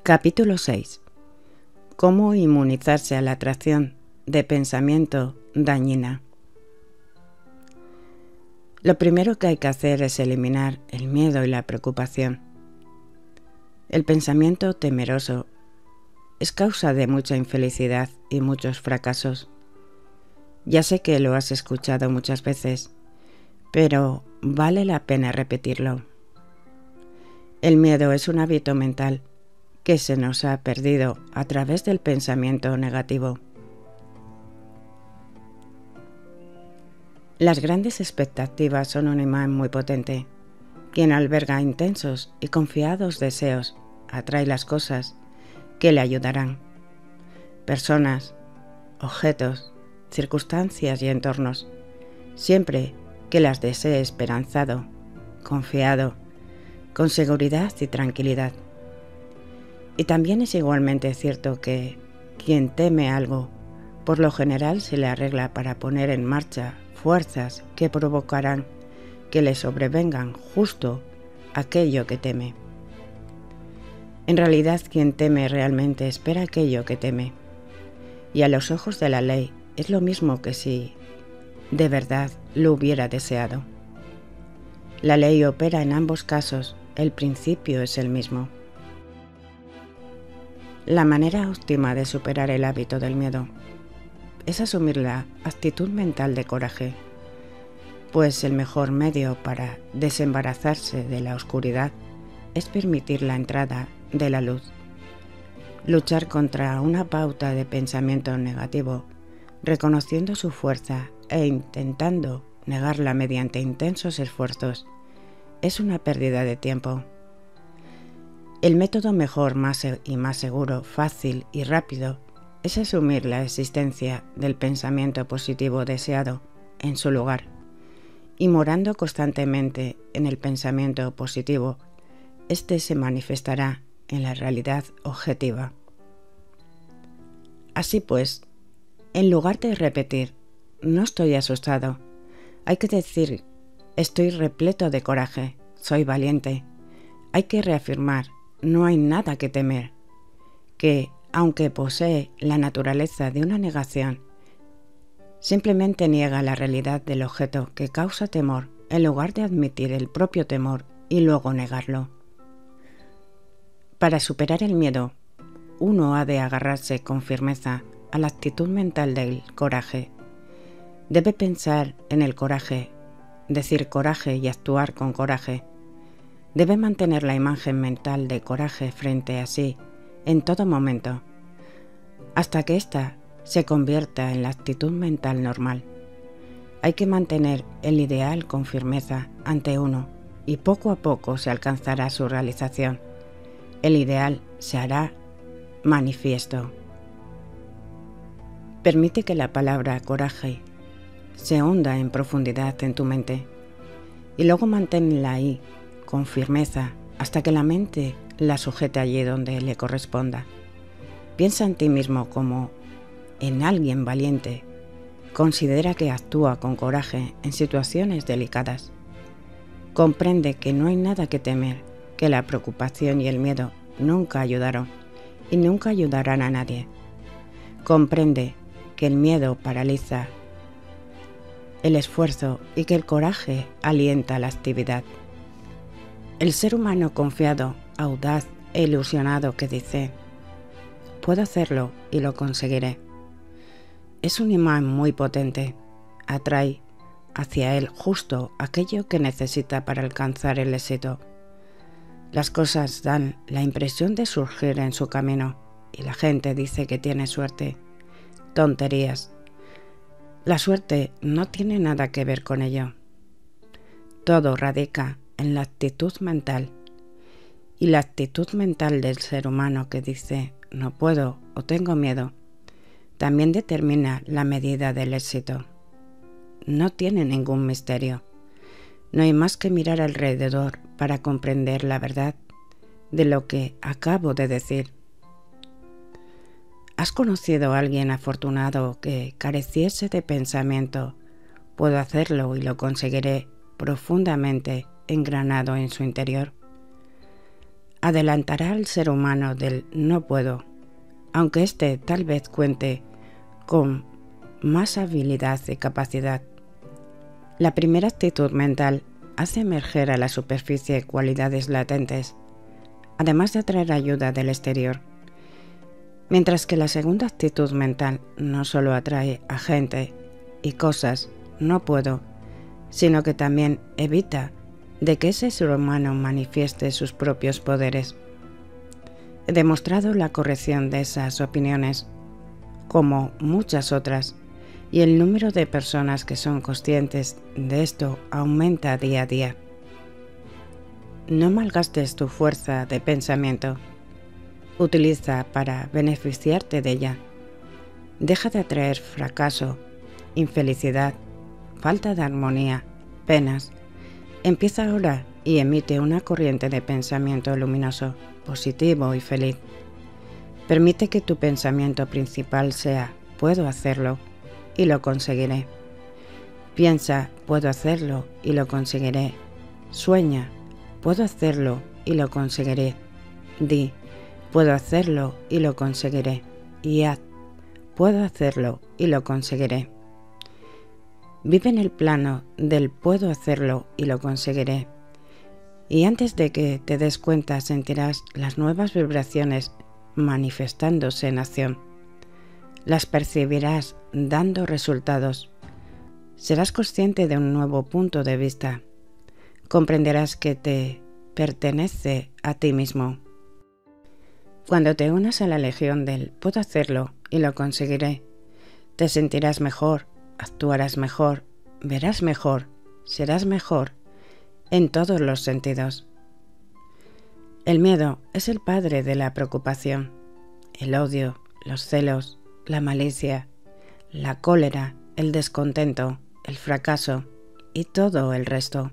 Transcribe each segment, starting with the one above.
Capítulo 6. Cómo inmunizarse a la atracción de pensamiento dañina. Lo primero que hay que hacer es eliminar el miedo y la preocupación. El pensamiento temeroso es causa de mucha infelicidad y muchos fracasos. Ya sé que lo has escuchado muchas veces, pero vale la pena repetirlo. El miedo es un hábito mental que se nos ha perdido a través del pensamiento negativo. Las grandes expectativas son un imán muy potente. Quien alberga intensos y confiados deseos atrae las cosas que le ayudarán. Personas, objetos, circunstancias y entornos, siempre que las desee esperanzado, confiado, con seguridad y tranquilidad. Y también es igualmente cierto que quien teme algo, por lo general se le arregla para poner en marcha fuerzas que provocarán que le sobrevengan justo aquello que teme. En realidad, quien teme realmente espera aquello que teme. Y a los ojos de la ley es lo mismo que si de verdad lo hubiera deseado. La ley opera en ambos casos, el principio es el mismo. La manera óptima de superar el hábito del miedo es asumir la actitud mental de coraje, pues el mejor medio para desembarazarse de la oscuridad es permitir la entrada de la luz. Luchar contra una pauta de pensamiento negativo, reconociendo su fuerza e intentando negarla mediante intensos esfuerzos, es una pérdida de tiempo. El método mejor, más seguro, fácil y rápido es asumir la existencia del pensamiento positivo deseado en su lugar y morando constantemente en el pensamiento positivo, este se manifestará en la realidad objetiva. Así pues, en lugar de repetir «no estoy asustado», hay que decir «estoy repleto de coraje, soy valiente». Hay que reafirmar «no hay nada que temer», que, aunque posee la naturaleza de una negación, simplemente niega la realidad del objeto que causa temor en lugar de admitir el propio temor y luego negarlo. Para superar el miedo, uno ha de agarrarse con firmeza a la actitud mental del coraje. Debe pensar en el coraje, decir coraje y actuar con coraje. Debe mantener la imagen mental de coraje frente a sí en todo momento, hasta que ésta se convierta en la actitud mental normal. Hay que mantener el ideal con firmeza ante uno y poco a poco se alcanzará su realización. El ideal se hará manifiesto. Permite que la palabra coraje se hunda en profundidad en tu mente y luego manténla ahí con firmeza hasta que la mente la sujete allí donde le corresponda. Piensa en ti mismo como en alguien valiente. Considera que actúa con coraje en situaciones delicadas. Comprende que no hay nada que temer, que la preocupación y el miedo nunca ayudaron y nunca ayudarán a nadie. Comprende que el miedo paraliza el esfuerzo y que el coraje alienta la actividad. El ser humano confiado, audaz e ilusionado que dice «puedo hacerlo y lo conseguiré», es un imán muy potente. Atrae hacia él justo aquello que necesita para alcanzar el éxito. Las cosas dan la impresión de surgir en su camino y la gente dice que tiene suerte. Tonterías. La suerte no tiene nada que ver con ello. Todo radica en la actitud mental. Y la actitud mental del ser humano que dice «no puedo» o «tengo miedo» también determina la medida del éxito. No tiene ningún misterio. No hay más que mirar alrededor para comprender la verdad de lo que acabo de decir. ¿Has conocido a alguien afortunado que careciese de pensamiento «puedo hacerlo y lo conseguiré» profundamente engranado en su interior? adelantará al ser humano del no puedo, aunque éste tal vez cuente con más habilidad y capacidad. La primera actitud mental hace emerger a la superficie cualidades latentes, además de atraer ayuda del exterior, mientras que la segunda actitud mental no solo atrae a gente y cosas no puedo, sino que también evita de que ese ser humano manifieste sus propios poderes. He demostrado la corrección de esas opiniones, como muchas otras, y el número de personas que son conscientes de esto aumenta día a día. No malgastes tu fuerza de pensamiento. Utiliza para beneficiarte de ella. Deja de atraer fracaso, infelicidad, falta de armonía, penas. Empieza ahora y emite una corriente de pensamiento luminoso, positivo y feliz. Permite que tu pensamiento principal sea «puedo hacerlo» y lo conseguiré. Piensa «puedo hacerlo» y lo conseguiré. Sueña «puedo hacerlo» y lo conseguiré. Di «puedo hacerlo» y lo conseguiré. Y haz «puedo hacerlo» y lo conseguiré. Vive en el plano del «puedo hacerlo» y lo conseguiré. Y antes de que te des cuenta sentirás las nuevas vibraciones manifestándose en acción. Las percibirás dando resultados. Serás consciente de un nuevo punto de vista. Comprenderás que te pertenece a ti mismo. Cuando te unas a la legión del «puedo hacerlo» y lo conseguiré, te sentirás mejor, actuarás mejor, verás mejor, serás mejor en todos los sentidos. El miedo es el padre de la preocupación, el odio, los celos, la malicia, la cólera, el descontento, el fracaso y todo el resto.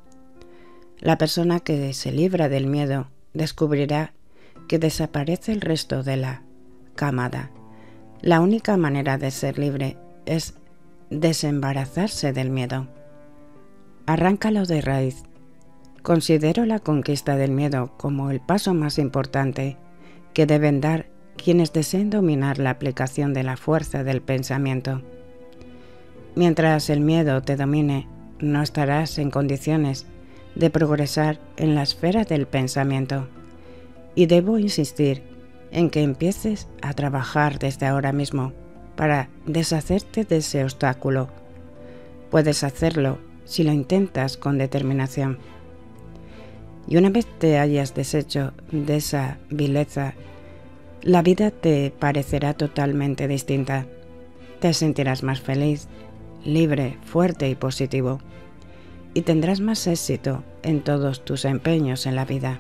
La persona que se libra del miedo descubrirá que desaparece el resto de la camada. La única manera de ser libre es desembarazarse del miedo. Arráncalo de raíz. Considero la conquista del miedo como el paso más importante que deben dar quienes deseen dominar la aplicación de la fuerza del pensamiento. Mientras el miedo te domine, no estarás en condiciones de progresar en la esfera del pensamiento. Y debo insistir en que empieces a trabajar desde ahora mismo para deshacerte de ese obstáculo. Puedes hacerlo si lo intentas con determinación. Y una vez te hayas deshecho de esa vileza, la vida te parecerá totalmente distinta. Te sentirás más feliz, libre, fuerte y positivo. Y tendrás más éxito en todos tus empeños en la vida.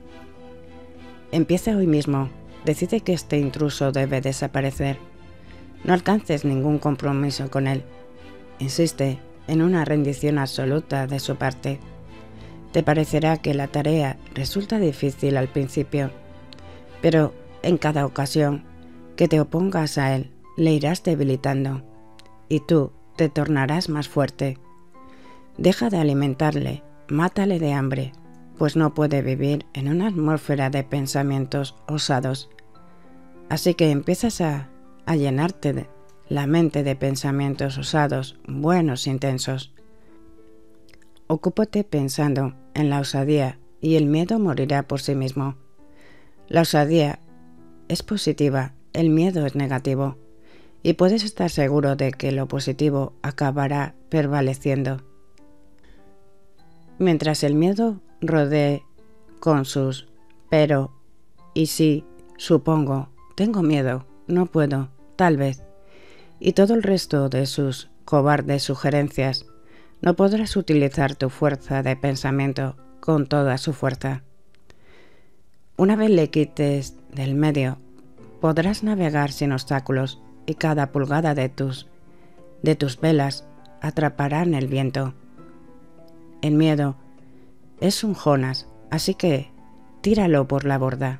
Empieza hoy mismo. Decide que este intruso debe desaparecer. No alcances ningún compromiso con él. Insiste en una rendición absoluta de su parte. Te parecerá que la tarea resulta difícil al principio, pero en cada ocasión que te opongas a él, le irás debilitando, y tú te tornarás más fuerte. Deja de alimentarle, mátale de hambre, pues no puede vivir en una atmósfera de pensamientos osados. Así que empiezas a llenarte la mente de pensamientos osados, buenos, intensos. Ocúpate pensando en la osadía y el miedo morirá por sí mismo. La osadía es positiva, el miedo es negativo, y puedes estar seguro de que lo positivo acabará prevaleciendo. Mientras el miedo rodee con sus pero, y sí, supongo, tengo miedo, no puedo, tal vez, y todo el resto de sus cobardes sugerencias, no podrás utilizar tu fuerza de pensamiento con toda su fuerza. Una vez le quites del medio, podrás navegar sin obstáculos y cada pulgada de tus velas atraparán el viento. El miedo es un Jonás, así que tíralo por la borda.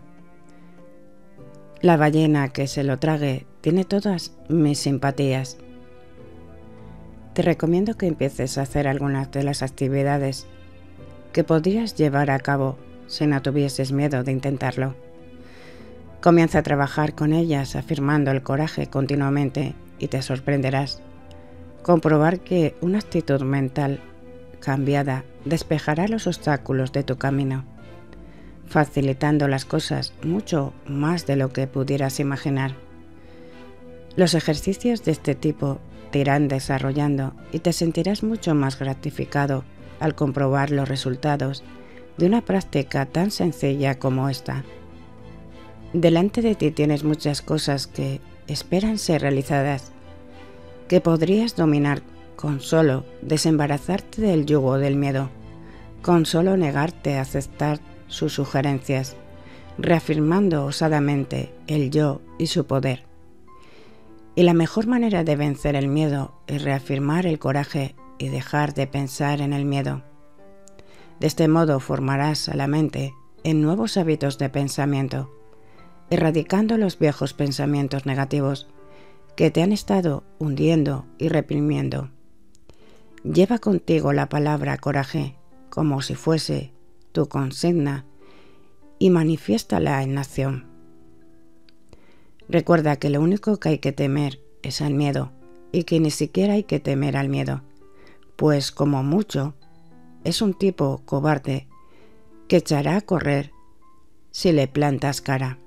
La ballena que se lo trague tiene todas mis simpatías. Te recomiendo que empieces a hacer algunas de las actividades que podrías llevar a cabo si no tuvieses miedo de intentarlo. Comienza a trabajar con ellas afirmando el coraje continuamente y te sorprenderás. Comprobar que una actitud mental cambiada despejará los obstáculos de tu camino, facilitando las cosas mucho más de lo que pudieras imaginar. Los ejercicios de este tipo te irán desarrollando y te sentirás mucho más gratificado al comprobar los resultados de una práctica tan sencilla como esta. Delante de ti tienes muchas cosas que esperan ser realizadas, que podrías dominar con solo desembarazarte del yugo del miedo, con solo negarte a aceptar sus sugerencias, reafirmando osadamente el yo y su poder. Y la mejor manera de vencer el miedo es reafirmar el coraje y dejar de pensar en el miedo. De este modo formarás a la mente en nuevos hábitos de pensamiento, erradicando los viejos pensamientos negativos que te han estado hundiendo y reprimiendo. Lleva contigo la palabra coraje como si fuese tu consigna y manifiéstala en acción. Recuerda que lo único que hay que temer es al miedo y que ni siquiera hay que temer al miedo, pues como mucho es un tipo cobarde que echará a correr si le plantas cara.